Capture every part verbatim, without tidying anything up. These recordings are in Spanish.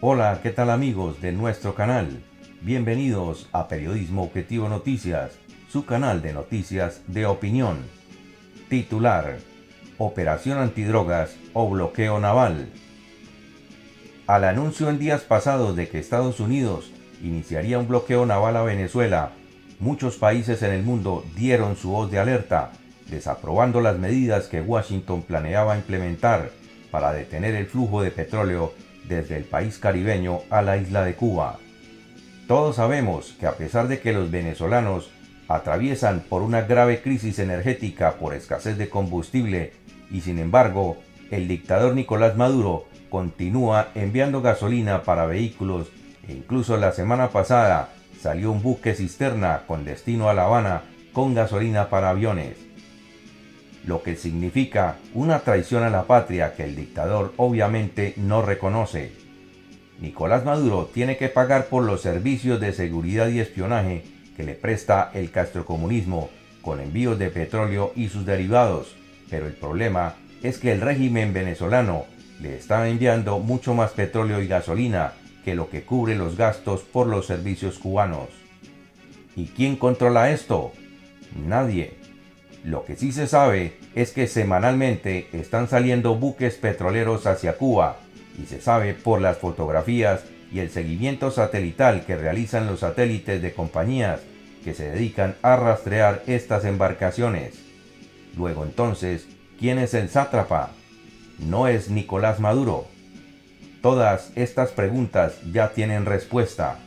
Hola, ¿qué tal amigos de nuestro canal? Bienvenidos a Periodismo Objetivo Noticias, su canal de noticias de opinión. Titular: Operación antidrogas o bloqueo naval. Al anuncio en días pasados de que Estados Unidos iniciaría un bloqueo naval a Venezuela, muchos países en el mundo dieron su voz de alerta, desaprobando las medidas que Washington planeaba implementar para detener el flujo de petróleo desde el país caribeño a la isla de Cuba. Todos sabemos que a pesar de que los venezolanos atraviesan por una grave crisis energética por escasez de combustible y sin embargo el dictador Nicolás Maduro continúa enviando gasolina para vehículos e incluso la semana pasada salió un buque cisterna con destino a La Habana con gasolina para aviones, lo que significa una traición a la patria que el dictador obviamente no reconoce. Nicolás Maduro tiene que pagar por los servicios de seguridad y espionaje que le presta el castrocomunismo con envíos de petróleo y sus derivados, pero el problema es que el régimen venezolano le está enviando mucho más petróleo y gasolina que lo que cubre los gastos por los servicios cubanos. ¿Y quién controla esto? Nadie. Lo que sí se sabe es que semanalmente están saliendo buques petroleros hacia Cuba y se sabe por las fotografías y el seguimiento satelital que realizan los satélites de compañías que se dedican a rastrear estas embarcaciones. Luego entonces, ¿quién es el sátrapa? ¿No es Nicolás Maduro? Todas estas preguntas ya tienen respuesta.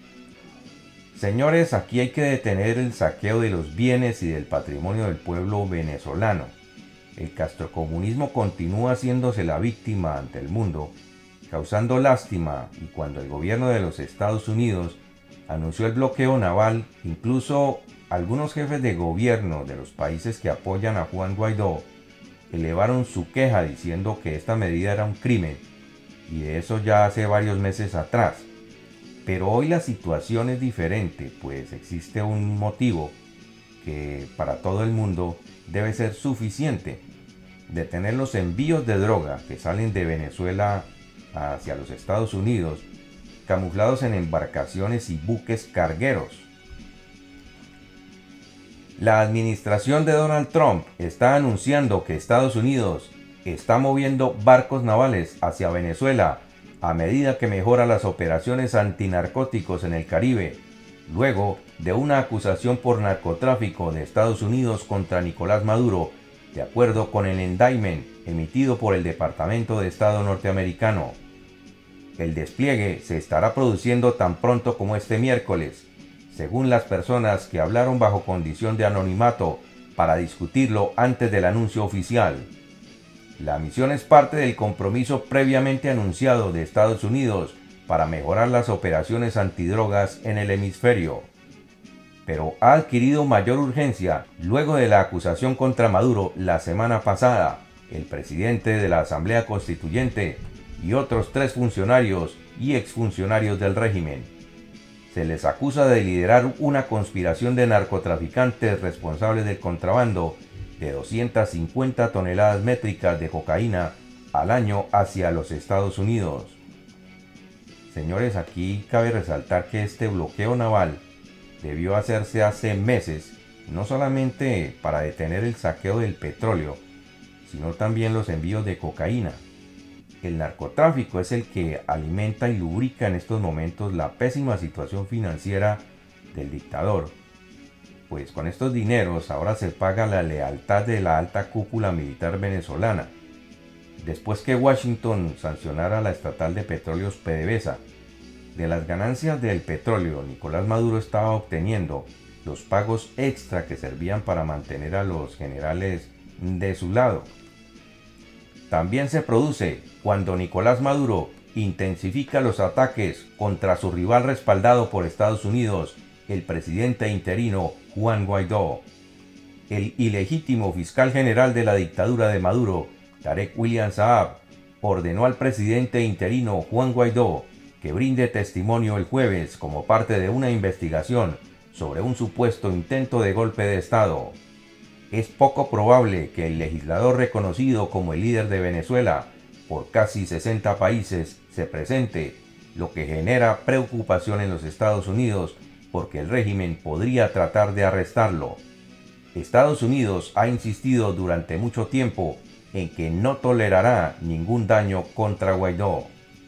Señores, aquí hay que detener el saqueo de los bienes y del patrimonio del pueblo venezolano. El castrocomunismo continúa haciéndose la víctima ante el mundo, causando lástima, y cuando el gobierno de los Estados Unidos anunció el bloqueo naval, incluso algunos jefes de gobierno de los países que apoyan a Juan Guaidó elevaron su queja diciendo que esta medida era un crimen, y de eso ya hace varios meses atrás. Pero hoy la situación es diferente, pues existe un motivo que para todo el mundo debe ser suficiente: detener los envíos de droga que salen de Venezuela hacia los Estados Unidos, camuflados en embarcaciones y buques cargueros. La administración de Donald Trump está anunciando que Estados Unidos está moviendo barcos navales hacia Venezuela a medida que mejora las operaciones antinarcóticos en el Caribe, luego de una acusación por narcotráfico de Estados Unidos contra Nicolás Maduro, de acuerdo con el indictment emitido por el Departamento de Estado norteamericano. El despliegue se estará produciendo tan pronto como este miércoles, según las personas que hablaron bajo condición de anonimato para discutirlo antes del anuncio oficial. La misión es parte del compromiso previamente anunciado de Estados Unidos para mejorar las operaciones antidrogas en el hemisferio, pero ha adquirido mayor urgencia luego de la acusación contra Maduro la semana pasada. El presidente de la Asamblea Constituyente y otros tres funcionarios y exfuncionarios del régimen se les acusa de liderar una conspiración de narcotraficantes responsables del contrabando de doscientas cincuenta toneladas métricas de cocaína al año hacia los Estados Unidos. Señores, aquí cabe resaltar que este bloqueo naval debió hacerse hace meses, no solamente para detener el saqueo del petróleo, sino también los envíos de cocaína. El narcotráfico es el que alimenta y lubrica en estos momentos la pésima situación financiera del dictador, pues con estos dineros ahora se paga la lealtad de la alta cúpula militar venezolana. Después que Washington sancionara la estatal de petróleos PDVSA, de las ganancias del petróleo Nicolás Maduro estaba obteniendo los pagos extra que servían para mantener a los generales de su lado. También se produce cuando Nicolás Maduro intensifica los ataques contra su rival respaldado por Estados Unidos, el presidente interino Juan Guaidó. El ilegítimo fiscal general de la dictadura de Maduro, Tarek William Saab, ordenó al presidente interino Juan Guaidó que brinde testimonio el jueves como parte de una investigación sobre un supuesto intento de golpe de Estado. Es poco probable que el legislador reconocido como el líder de Venezuela por casi sesenta países se presente lo que genera preocupación en los Estados Unidos porque el régimen podría tratar de arrestarlo. Estados Unidos ha insistido durante mucho tiempo en que no tolerará ningún daño contra Guaidó.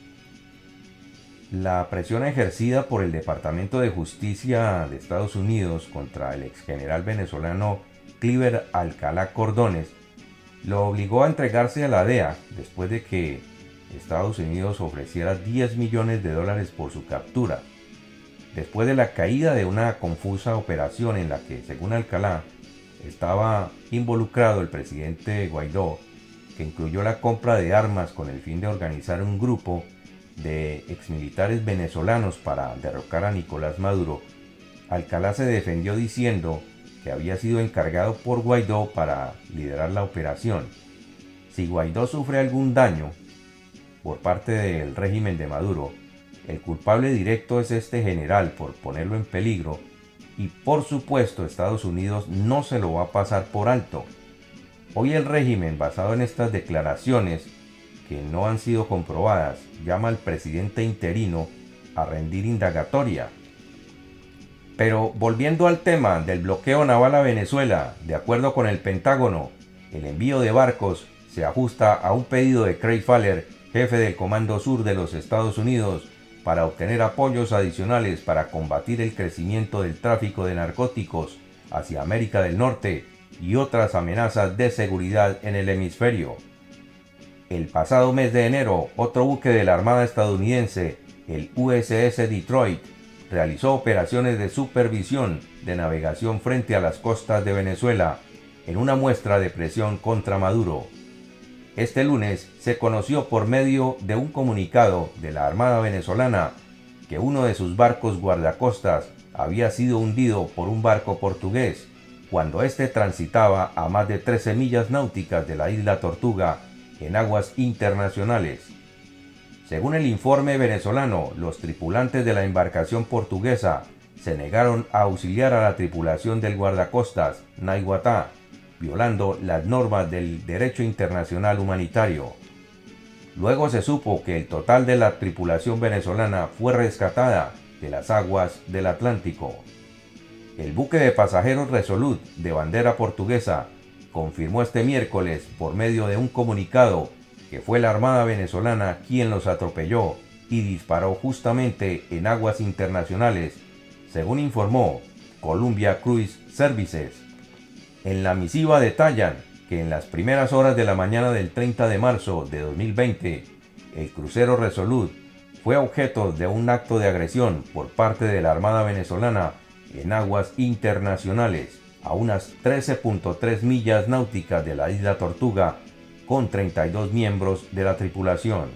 La presión ejercida por el Departamento de Justicia de Estados Unidos contra el exgeneral venezolano Cliver Alcalá Cordones lo obligó a entregarse a la D E A después de que Estados Unidos ofreciera diez millones de dólares por su captura. Después de la caída de una confusa operación en la que, según Alcalá, estaba involucrado el presidente Guaidó, que incluyó la compra de armas con el fin de organizar un grupo de exmilitares venezolanos para derrocar a Nicolás Maduro, Alcalá se defendió diciendo que había sido encargado por Guaidó para liderar la operación. Si Guaidó sufre algún daño por parte del régimen de Maduro, el culpable directo es este general por ponerlo en peligro, y por supuesto Estados Unidos no se lo va a pasar por alto. Hoy el régimen, basado en estas declaraciones que no han sido comprobadas, llama al presidente interino a rendir indagatoria. Pero volviendo al tema del bloqueo naval a Venezuela, de acuerdo con el Pentágono, el envío de barcos se ajusta a un pedido de Craig Faller, jefe del Comando Sur de los Estados Unidos, para obtener apoyos adicionales para combatir el crecimiento del tráfico de narcóticos hacia América del Norte y otras amenazas de seguridad en el hemisferio. El pasado mes de enero, otro buque de la Armada estadounidense, el U S S Detroit, realizó operaciones de supervisión de navegación frente a las costas de Venezuela, en una muestra de presión contra Maduro. Este lunes se conoció por medio de un comunicado de la Armada venezolana que uno de sus barcos guardacostas había sido hundido por un barco portugués cuando éste transitaba a más de trece millas náuticas de la isla Tortuga en aguas internacionales. Según el informe venezolano, los tripulantes de la embarcación portuguesa se negaron a auxiliar a la tripulación del guardacostas Naiguatá, violando las normas del derecho internacional humanitario. Luego se supo que el total de la tripulación venezolana fue rescatada de las aguas del Atlántico. El buque de pasajeros Resolute, de bandera portuguesa, confirmó este miércoles por medio de un comunicado que fue la Armada venezolana quien los atropelló y disparó justamente en aguas internacionales, según informó Columbia Cruise Services. En la misiva detallan que en las primeras horas de la mañana del treinta de marzo de dos mil veinte, el crucero Resolute fue objeto de un acto de agresión por parte de la Armada venezolana en aguas internacionales, a unas trece punto tres millas náuticas de la isla Tortuga, con treinta y dos miembros de la tripulación.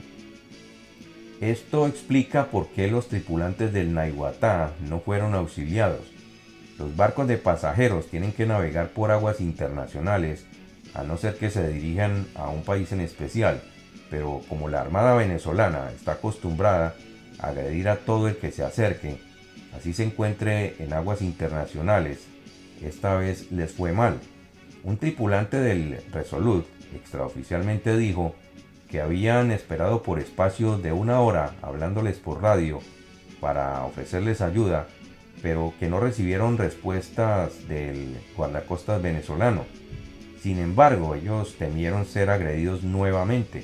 Esto explica por qué los tripulantes del Naiguatá no fueron auxiliados. Los barcos de pasajeros tienen que navegar por aguas internacionales, a no ser que se dirijan a un país en especial, pero como la Armada venezolana está acostumbrada a agredir a todo el que se acerque, así se encuentre en aguas internacionales, esta vez les fue mal. Un tripulante del Resolute extraoficialmente dijo que habían esperado por espacio de una hora hablándoles por radio para ofrecerles ayuda, pero que no recibieron respuestas del guardacostas venezolano. Sin embargo, ellos temieron ser agredidos nuevamente.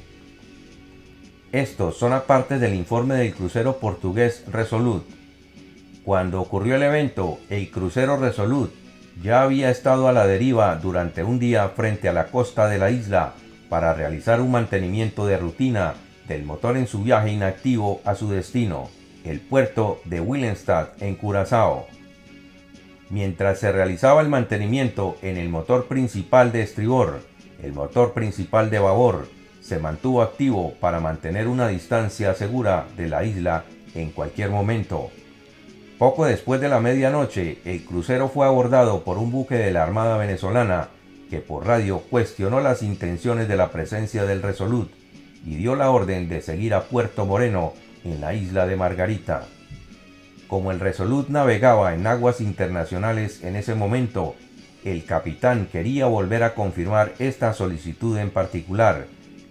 Estos son aparte del informe del crucero portugués Resolute. Cuando ocurrió el evento, el crucero Resolute ya había estado a la deriva durante un día frente a la costa de la isla para realizar un mantenimiento de rutina del motor en su viaje inactivo a su destino, el puerto de Willemstad en Curazao. Mientras se realizaba el mantenimiento en el motor principal de estribor, el motor principal de babor se mantuvo activo para mantener una distancia segura de la isla en cualquier momento. Poco después de la medianoche, el crucero fue abordado por un buque de la Armada venezolana que por radio cuestionó las intenciones de la presencia del Resolute y dio la orden de seguir a Puerto Moreno en la isla de Margarita. Como el Resolute navegaba en aguas internacionales en ese momento, el capitán quería volver a confirmar esta solicitud en particular,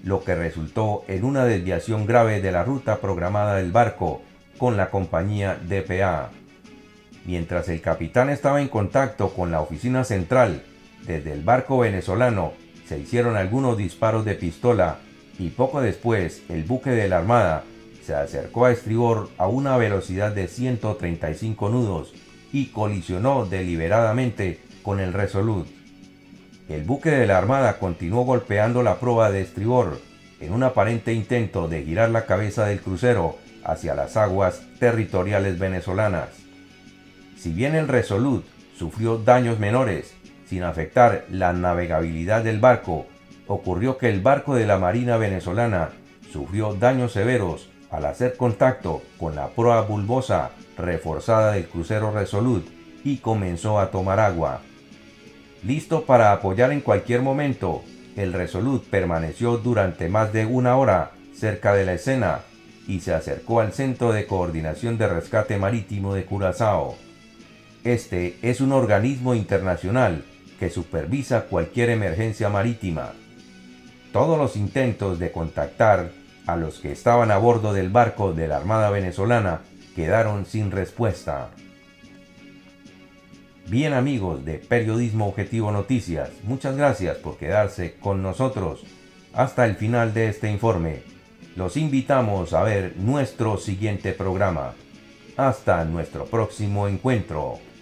lo que resultó en una desviación grave de la ruta programada del barco con la compañía D P A. Mientras el capitán estaba en contacto con la oficina central, desde el barco venezolano se hicieron algunos disparos de pistola y poco después el buque de la Armada se acercó a estribor a una velocidad de ciento treinta y cinco nudos y colisionó deliberadamente con el Resolute. El buque de la Armada continuó golpeando la proa de estribor en un aparente intento de girar la cabeza del crucero hacia las aguas territoriales venezolanas. Si bien el Resolute sufrió daños menores, sin afectar la navegabilidad del barco, ocurrió que el barco de la Marina venezolana sufrió daños severos al hacer contacto con la proa bulbosa reforzada del crucero Resolute y comenzó a tomar agua. Listo para apoyar en cualquier momento, el Resolute permaneció durante más de una hora cerca de la escena y se acercó al Centro de Coordinación de Rescate Marítimo de Curazao. Este es un organismo internacional que supervisa cualquier emergencia marítima. Todos los intentos de contactar a los que estaban a bordo del barco de la Armada venezolana quedaron sin respuesta. Bien amigos de Periodismo Objetivo Noticias, muchas gracias por quedarse con nosotros hasta el final de este informe. Los invitamos a ver nuestro siguiente programa. Hasta nuestro próximo encuentro.